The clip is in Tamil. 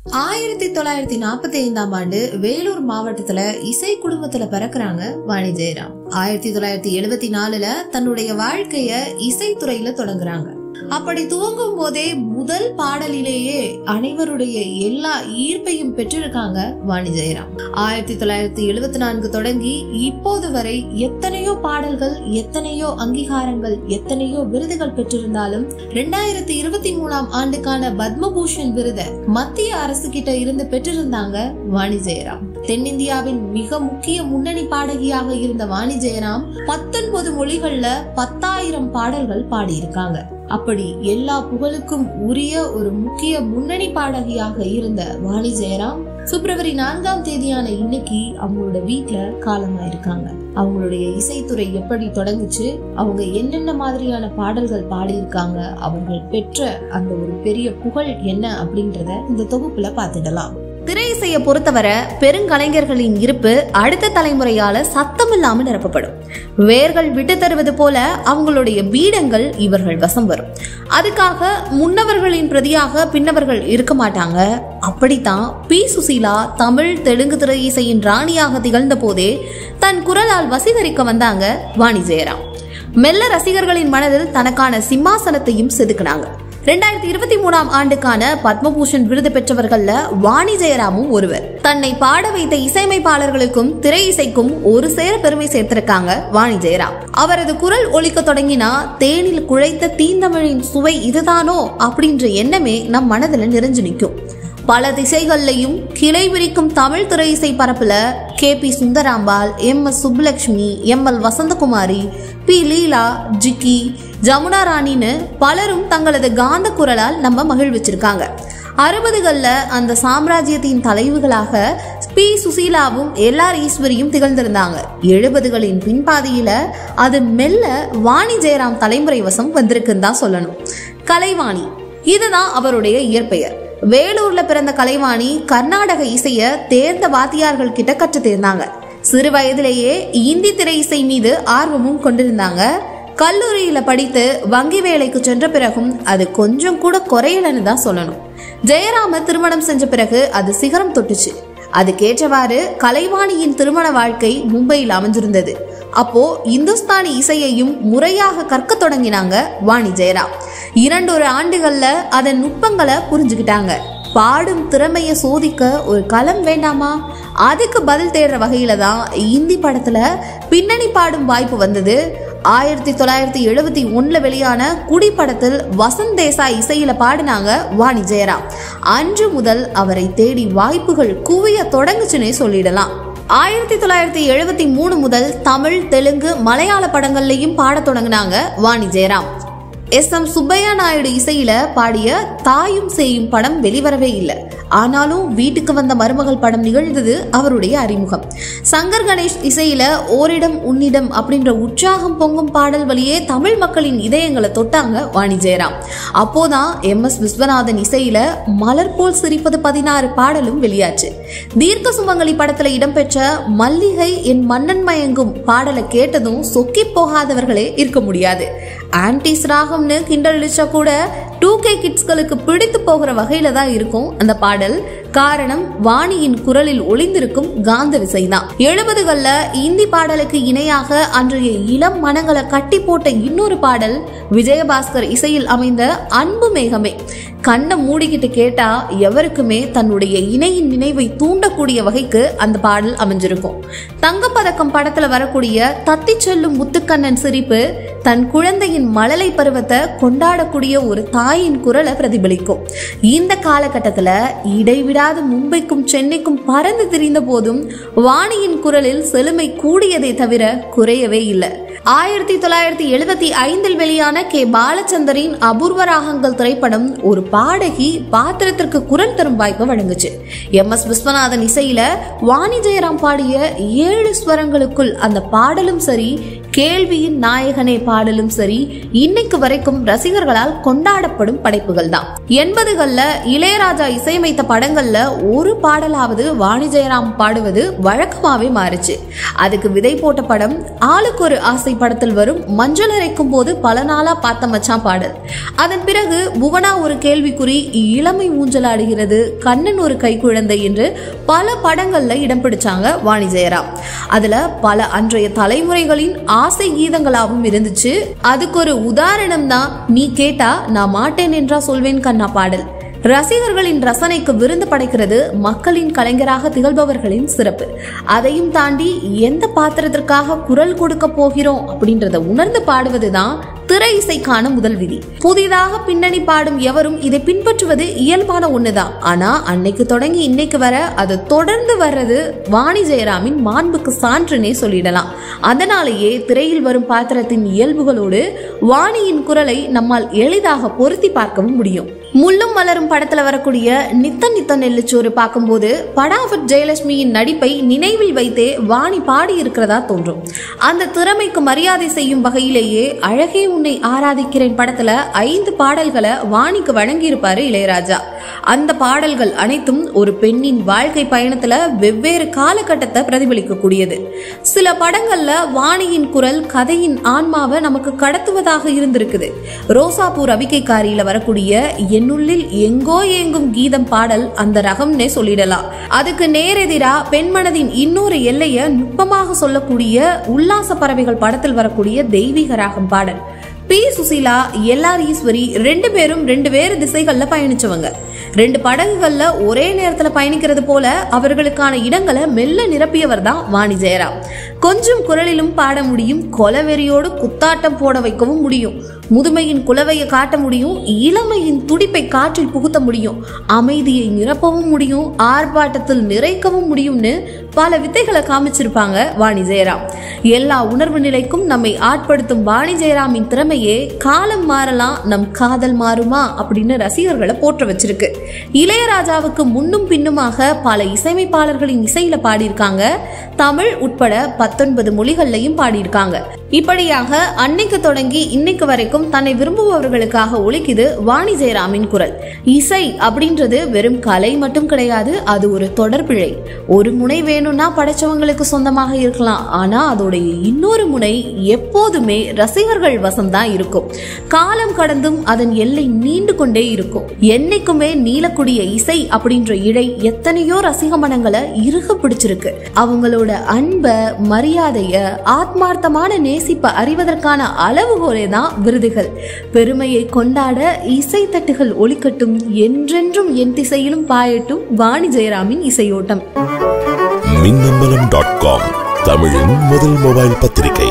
1945ஆம் ஆண்டு வேலூர் மாவட்டத்துல இசை குடும்பத்துல பிறக்குறாங்க வாணி ஜெயராம். 1974ல தன்னுடைய வாழ்க்கைய இசைத்துறையில தொடங்குறாங்க. அப்படி துவங்கும் போதே முதல் பாடலிலேயே அனைவருடைய எல்லா ஈர்ப்பையும் பெற்றிருக்காங்க வாணி ஜெயராம். 1974 தொடங்கி இப்போது வரை எத்தனையோ பாடல்கள், எத்தனையோ அங்கீகாரங்கள், எத்தனையோ விருதுகள் பெற்றிருந்தாலும் 2023ஆம் ஆண்டுக்கான பத்மபூஷன் விருதை மத்திய அரசு கிட்ட இருந்து பெற்றிருந்தாங்க வாணி ஜெயராம். தென்னிந்தியாவின் மிக முக்கிய முன்னணி பாடகியாக இருந்த வாணி ஜெயராம் 19 மொழிகள்ல 10,000 பாடல்கள் பாடியிருக்காங்க. அப்படி எல்லா புகழுக்கும் உரிய ஒரு முக்கிய முன்னணி பாடகியாக இருந்த வாணி ஜெயராம் பிப்ரவரி 4ஆம் தேதியான இன்னைக்கு அவங்களோட வீட்டுல காலமாயிருக்காங்க. அவங்களுடைய இசைத்துறை எப்படி தொடங்குச்சு, அவங்க என்னென்ன மாதிரியான பாடல்கள் பாடியிருக்காங்க, அவர்கள் பெற்ற அந்த ஒரு பெரிய புகழ் என்ன அப்படின்றத இந்த தொகுப்புல பாத்துடலாம். திரை இசையை பொறுத்தவரை பெருங்கலைஞர்களின் இருப்பு அடுத்த தலைமுறையால சத்தமில்லாம நிரப்பப்படும். வேர்கள் விட்டு தருவது போல அவங்களுடைய பீடங்கள் இவர்கள் வசம் வரும். அதுக்காக முன்னவர்களின் பிரதியாக பின்னவர்கள் இருக்க மாட்டாங்க. அப்படித்தான் பி. சுசீலா தமிழ் தெலுங்கு திரை இசையின் ராணியாக திகழ்ந்த போதே தன் குரலால் வசீகரிக்க வந்தாங்க வாணி ஜெயராம். மெல்ல ரசிகர்களின் மனதில் தனக்கான சிம்மாசனத்தையும் செதுக்கினாங்க. 2023ஆம் ஆண்டுக்கான பத்மபூஷன் விருது பெற்றவர்கள்ல வாணி ஜெயராமும் ஒருவர். தன்னை பாட வைத்த இசையமைப்பாளர்களுக்கும் திரை இசைக்கும் ஒரு சேர பெருமை சேர்த்திருக்காங்க வாணி ஜெயராம். அவரது குரல் ஒலிக்க தொடங்கினா தேனில் குழைத்த தீந்தமிழின் சுவை இதுதானோ அப்படின்ற எண்ணமே நம் மனதில் நிறைஞ்சு நிற்கும். பல திசைகள்லையும் கிளை விரிக்கும் தமிழ் திரை இசை பரப்புல KP Sundarambal, MS Subbulakshmi, ML Vasanthakumari, P. லீலா, ஜிக்கி, ஜமுனா ராணின்னு பலரும் தங்களது காந்த குரலால் நம்ம மகிழ்விச்சிருக்காங்க. 60கள்ல அந்த சாம்ராஜ்யத்தின் தலைவுகளாக P. சுசீலாவும் LR ஈஸ்வரியும் திகழ்ந்திருந்தாங்க. 70களின் பின்பாதியில அது மெல்ல வாணி ஜெயராம் தலைமுறை வசம் வந்திருக்குன்னு தான் சொல்லணும். கலைவாணி, இதுதான் அவருடைய இயற்பெயர். வேலூர்ல பிறந்த கலைவாணி கர்நாடக இசைய தேர்ந்த வாத்தியார்கள் கிட்ட கற்று தேர்ந்தாங்க. சிறு வயதிலேயே இந்தி திரை இசை மீது ஆர்வமும் கொண்டிருந்தாங்க. கல்லூரியில படித்து வங்கி வேலைக்கு சென்ற பிறகும் அது கொஞ்சம் கூட குறையலன்னு தான் சொல்லணும். ஜெயராம திருமணம் செஞ்ச பிறகு அது சிகரம் தொட்டுச்சு. அதுக்கேற்றவாறு கலைவாணியின் திருமண வாழ்க்கை மும்பையில் அமைஞ்சிருந்தது. அப்போ இந்துஸ்தானி இசையையும் முறையாக கற்க தொடங்கினாங்க வாணி ஜெயராம். 2 ஆண்டுகள்ல அதன் நுட்பங்களை புரிஞ்சுக்கிட்டாங்க. பாடும் திறமைய சோதிக்க ஒரு களம் வேண்டாமா? அதுக்கு பதில் தேடுற வகையில தான் இந்தி படத்துல பின்னணி பாடும் வாய்ப்பு வந்தது. 1971 வெளியான குடி படத்தில் வசந்த் தேசாய் இசையில பாடினாங்க வாணி ஜெயராம். அன்று முதல் அவரை தேடி வாய்ப்புகள் குவிய தொடங்குச்சுன்னே சொல்லிடலாம். 1973 முதல் தமிழ், தெலுங்கு, மலையாள படங்கள்லையும் பாட தொடங்கினாங்க வாணி ஜெயராம். SM சுப்பையா நாயுடு இசையில பாடிய தாயும் சேயும் படம் வெளிவரவே இல்லை. ஆனாலும் வீட்டுக்கு வந்த மருமகள் படம் நிகழ்ந்தது அவருடைய அறிமுகம். சங்கர் கணேஷ் இசையில ஓரிடம் உன்னிடம் அப்படின்ற உற்சாகம் பொங்கும் பாடல் வழியே தமிழ் மக்களின் இதயங்களை தொட்டாங்க வாணி ஜெயராம். அப்போதான் MS விஸ்வநாதன் இசையில மலர் போல் சிரிப்பது 16 பாடலும் வெளியாச்சு. தீர்க்க சுமங்கலி படத்துல இடம்பெற்ற மல்லிகை என் மன்னன் மயங்கும் பாடலை கேட்டதும் சொக்கி போகாதவர்களே இருக்க முடியாது. ஆன்டிஸ் ராகம்னு கிண்டல் அடிச்சா கூட 2K கிட்ஸ்களுக்கு பிடித்து போகிற வகையில தான் இருக்கும் அந்த பாடல். காரணம் வாணியின் குரலில் ஒளிந்திருக்கும் காந்த விசைதான். 70கள்ல இந்தி பாடலுக்கு இணையாக அன்றைய இளம் மனங்களை கட்டி போட்ட இன்னொரு பாடல் விஜயபாஸ்கர் இசையில் அமைந்த அன்பு மேகமே. கண்ணை மூடிக்கிட்டு கேட்டா எவருக்குமே தன்னுடைய இணையின் நினைவை தூண்டக்கூடிய வகைக்கு அந்த பாடல் அமைஞ்சிருக்கும். தங்கப்பதக்கம் படத்துல வரக்கூடிய தத்தி செல்லும் முத்துக்கண்ணன் சிரிப்பு தன் குழந்தையின் மழலை பருவத்தை கொண்டாடக்கூடிய ஒரு தாயின் குரலை பிரதிபலிக்கும். இந்த காலகட்டத்துல இடைவிடாத மும்பைக்கும் சென்னைக்கும் பறந்து திரிந்த போதும் வாணியின் குரலில் செழுமை கூடியதை தவிர குறையவே இல்லை. 1975 வெளியான K. பாலச்சந்தரின் அபூர்வ ராகங்கள் திரைப்படம் ஒரு பாடகி பாத்திரத்திற்கு குரல் தரும் வாய்ப்பை வழங்குச்சு. MS விஸ்வநாதன் இசையில வாணி ஜெயராம் பாடிய 7 ஸ்வரங்களுக்குள் அந்த பாடலும் சரி, கேள்வியின் நாயகனே பாடலும் சரி இன்னைக்கு வரைக்கும் ரசிகர்களால் கொண்டாடப்படும் படைப்புகள் தான். 80கள்ல இளையராஜா இசையமைத்த படங்கள்ல ஒரு பாடலாவது வாணி ஜெயராம் பாடுவது வழக்கமாவே மாறுச்சு. அதுக்கு விதை போட்ட படம் ஆளுக்கு ஒரு ஆசை படத்தில் வரும் மஞ்சள் அரைக்கும் போது பல நாளா பார்த்த மச்சான் பாடல். அதன் பிறகு புவனா ஒரு கேள்விக்குறி, இளமை ஊஞ்சலாடுகிறது, கண்ணன் ஒரு கைக்குழந்தை என்று பல படங்கள்ல இடம் பிடிச்சாங்க வாணி ஜெயராம். அதுல பல அன்றைய தலைமுறைகளின் ஆசை கீதங்களாகவும் இருந்துச்சு. அதுக்கு ஒரு உதாரணம் தான் நீ கேட்டா நான் மாட்டேன் என்றா சொல்வேன் கண்ணா பாடல். ரசிகர்களின் ரசனைக்கு விருந்து படைக்கிறது மக்களின் கலைஞராக திகழ்பவர்களின் சிறப்பு. அதையும் தாண்டி எந்த பாத்திரத்திற்காக குரல் கொடுக்க போகிறோம் அப்படின்றத உணர்ந்து பாடுவதுதான் திரை இசைக்கான முதல் விதி. புதிதாக பின்னணி பாடும் எவரும் இதை பின்பற்றுவது இயல்பான ஒண்ணுதான். ஆனா அன்னைக்கு தொடங்கி இன்னைக்கு வர அது தொடர்ந்து வர்றது வாணி ஜெயராமின் மாண்புக்கு சான்றுனே சொல்லிடலாம். அதனாலேயே திரையில் வரும் பாத்திரத்தின் இயல்புகளோடு வாணியின் குரலை நம்மால் எளிதாக பொருத்தி பார்க்கவும் முடியும். முள்ளும் மலரும் படத்துல வரக்கூடிய நித்த நித்த நெல்லுச்சோறு பார்க்கும்போது படாவட் ஜெயலட்சுமியின் நடிப்பை நினைவில் வைத்தே வாணி பாடி இருக்கிறதா தோன்றும். அந்த திறமைக்கு மரியாதை செய்யும் வகையிலேயே அழகே உன்னை ஆராதிக்கிறேன் படத்துல 5 பாடல்களை வாணிக்கு வழங்கியிருப்பாரு இளையராஜா. அந்த பாடல்கள் அனைத்தும் ஒரு பெண்ணின் வாழ்க்கை பயணத்துல வெவ்வேறு காலகட்டத்தை பிரதிபலிக்கக்கூடியது. சில படங்கள்ல வாணியின் குரல் கதையின் ஆன்மாவை நமக்கு கடத்துவதாக இருந்திருக்குது. ரோசாப்பூர் ரவிக்கைக்காரியில வரக்கூடிய என்னுள்ளில் எங்கோ ஏங்கும் கீதம் பாடல் அந்த ரகம்னே சொல்லிடலாம். அதுக்கு நேரெதிரா பெண்மனதின் இன்னொரு எல்லைய நுட்பமாக சொல்லக்கூடிய உல்லாச பறவைகள் படத்தில் வரக்கூடிய தெய்வீக ராகம் பாடல். பி சுசீலா, எல்ஆர் ஈஸ்வரி 2 பேரும் 2 வேறு திசைகள்ல பயணிச்சவங்க. 2 படகுகள்ல ஒரே நேரத்துல பயணிக்கிறது போல அவர்களுக்கான இடங்களை மெல்ல நிரப்பியவர் தான் வாணி ஜெயராம். கொஞ்சம் குரலிலும் பாட முடியும், கொலவெறியோடு குத்தாட்டம் போட வைக்கவும் முடியும், முதுமையின் குலவையை காட்ட முடியும், இளமையின் துடிப்பை காற்றில் புகுத்த முடியும், அமைதியை நிரப்பவும் முடியும், ஆர்ப்பாட்டத்தில் நிறைக்கவும் முடியும்னு பல வித்தைகளை காமிச்சிருப்பாங்க வாணி ஜெயராம். எல்லா உணர்வு நிலைக்கும் நம்மை ஆட்படுத்தும் வாணி ஜெயராமின் திறமையே காலம் மாறலாம் நம் காதல் மாறுமா அப்படின்னு ரசிகர்களை போற்ற வச்சிருக்கு. இளையராஜாவுக்கு முன்னும் பின்னுமாக பல இசையமைப்பாளர்களின் இசையில பாடியிருக்காங்க. தமிழ் உட்பட 19 மொழிகள்லையும் பாடியிருக்காங்க. இப்படியாக அன்னைக்கு தொடங்கி இன்னைக்கு வரைக்கும் தன்னை விரும்புபவர்களுக்காக ஒலிக்குது வாணி ஜெயராமின் குரல். இசை அப்படின்றது வெறும் கலை மட்டும் கிடையாது, அது ஒரு தொடர்பிழை. ஒரு முனை வேணும்னா படைச்சவங்களுக்கு சொந்தமாக இருக்கலாம், ஆனா அதோடைய இன்னொரு முனை எப்போதுமே ரசிகர்கள் வசம்தான் இருக்கும். காலம் கடந்தும் அதன் எல்லை நீண்டு கொண்டே இருக்கும். என்னைக்குமே நீளக்கூடிய இசை அப்படின்ற இழை எத்தனையோ ரசிக மனங்களை இறுக பிடிச்சிருக்கு. அவங்களோட அன்ப, மரியாதைய, ஆத்மார்த்தமான நேசிப்ப அறிவதற்கான அளவுகோலே தான் விருதுகள். பெருமையை கொண்டாட இசை தட்டுகள் ஒலிக்கட்டும், என்றென்றும் என் திசையிலும் பாயட்டும் வாணி ஜெயராமின் இசையோட்டம். Minnambalam.com தமிழின் முதல் மொபைல் பத்திரிகை.